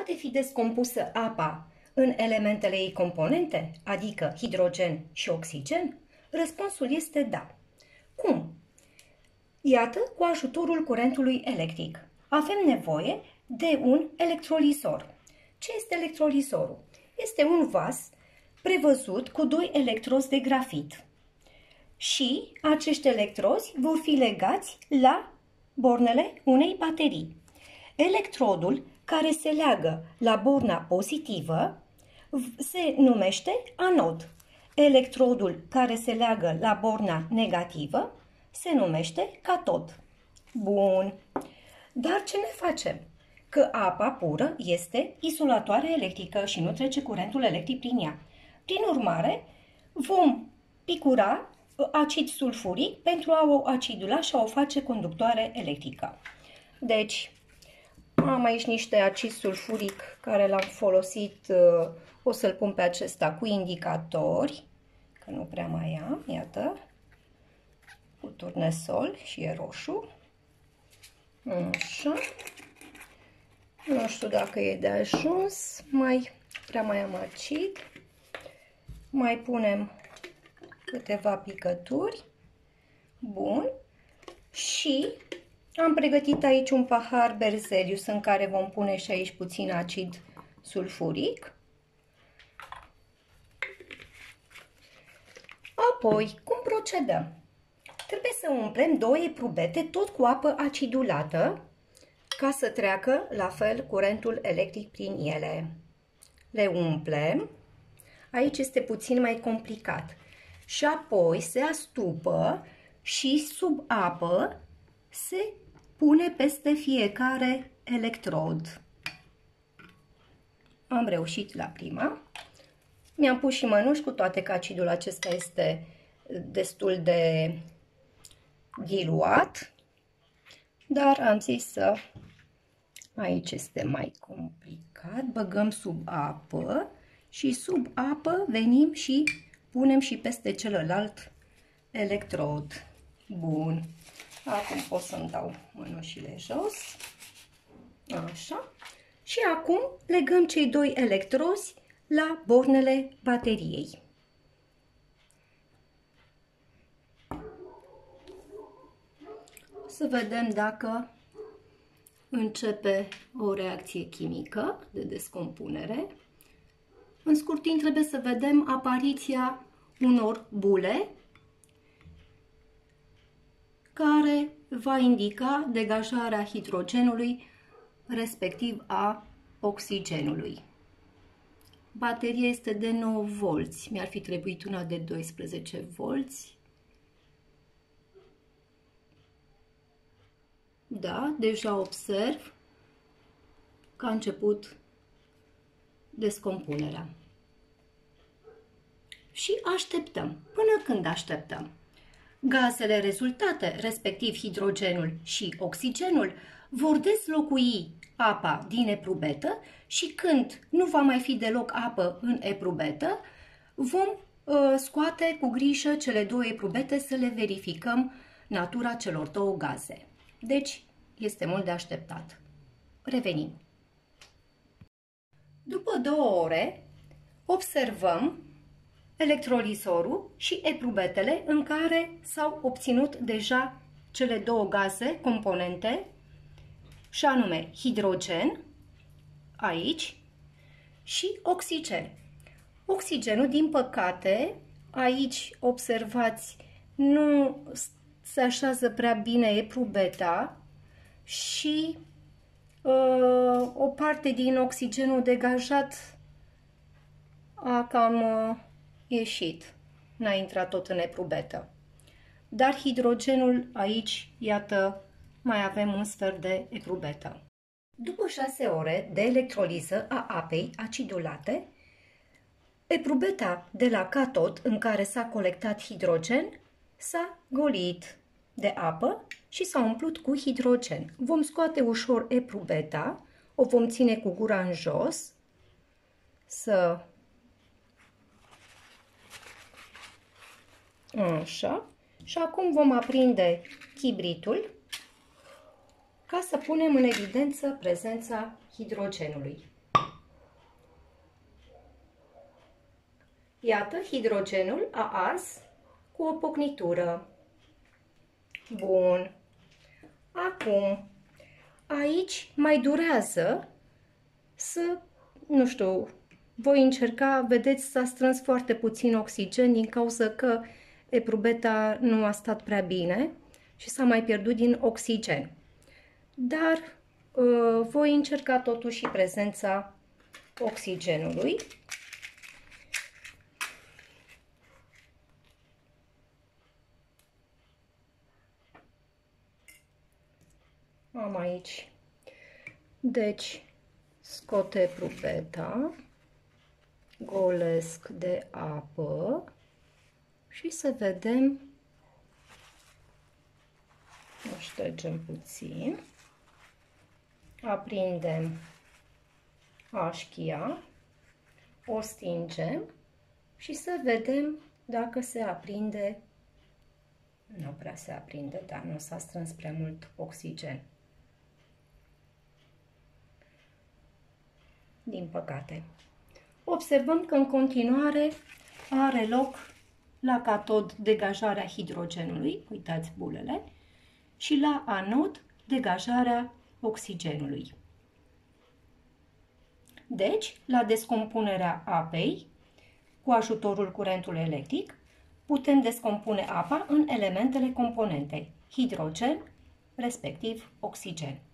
Poate fi descompusă apa în elementele ei componente, adică hidrogen și oxigen? Răspunsul este da. Cum? Iată, cu ajutorul curentului electric. Avem nevoie de un electrolizor. Ce este electrolizorul? Este un vas prevăzut cu 2 electrozi de grafit. Și acești electrozi vor fi legați la bornele unei baterii. Electrodul care se leagă la borna pozitivă se numește anod. Electrodul care se leagă la borna negativă se numește catod. Bun. Dar ce ne facem? Că apa pură este izolatoare electrică și nu trece curentul electric prin ea. Prin urmare, vom picura acid sulfuric pentru a o acidula și a o face conductoare electrică. Deci, am aici niște acid sulfuric care l-am folosit, o să-l pun pe acesta cu indicatori, că nu prea mai am, iată, cu turnesol și e roșu. Așa. Nu știu dacă e de ajuns, prea mai am acid. Mai punem câteva picături. Bun. Și am pregătit aici un pahar Berzelius în care vom pune și aici puțin acid sulfuric. Apoi, cum procedăm? Trebuie să umplem 2 eprubete tot cu apă acidulată ca să treacă la fel curentul electric prin ele. Le umplem. Aici este puțin mai complicat. Și apoi se astupă și sub apă se pune peste fiecare electrod. Am reușit la prima. Mi-am pus și mănuși, cu toate că acidul acesta este destul de diluat, dar am zis să... Aici este mai complicat. Băgăm sub apă și sub apă venim și punem și peste celălalt electrod. Bun. Acum pot să-mi dau mănușile jos. Așa. Și acum legăm cei 2 electrozi la bornele bateriei. Să vedem dacă începe o reacție chimică de descompunere. În scurt timp trebuie să vedem apariția unor bule care va indica degajarea hidrogenului, respectiv a oxigenului. Bateria este de 9 volți. Mi-ar fi trebuit una de 12 volți. Da, deja observ că a început descompunerea. Și așteptăm. Până când așteptăm? Gazele rezultate, respectiv hidrogenul și oxigenul, vor deslocui apa din eprubetă și când nu va mai fi deloc apă în eprubetă, vom scoate cu grijă cele 2 eprubete să le verificăm natura celor 2 gaze. Deci, este mult de așteptat. Revenim. După 2 ore, observăm electrolizorul și eprubetele în care s-au obținut deja cele 2 gaze componente, și anume hidrogen, aici, și oxigen. Oxigenul, din păcate, aici, observați, nu se așează prea bine eprubeta și o parte din oxigenul degajat a cam ieșit, n-a intrat tot în eprubetă. Dar hidrogenul aici, iată, mai avem un sfert de eprubetă. După 6 ore de electroliză a apei acidulate, eprubeta de la catod în care s-a colectat hidrogen s-a golit de apă și s-a umplut cu hidrogen. Vom scoate ușor eprubeta, o vom ține cu gura în jos, așa, și acum vom aprinde chibritul ca să punem în evidență prezența hidrogenului. Iată, hidrogenul a ars cu o pocnitură. Bun. Acum, aici mai durează să, nu știu, voi încerca, vedeți, s-a strâns foarte puțin oxigen din cauza că eprubeta nu a stat prea bine și s-a mai pierdut din oxigen. Dar voi încerca totuși prezența oxigenului. Am aici, deci, scot eprubeta, golesc de apă și să vedem, o ștergem puțin, aprindem așchia, o stingem și să vedem dacă se aprinde. Nu prea se aprinde, dar nu s-a strâns prea mult oxigen. Din păcate. Observăm că în continuare are loc la catod degajarea hidrogenului, uitați bulele, și la anod degajarea oxigenului. Deci, la descompunerea apei, cu ajutorul curentului electric, putem descompune apa în elementele componentei, hidrogen, respectiv oxigen.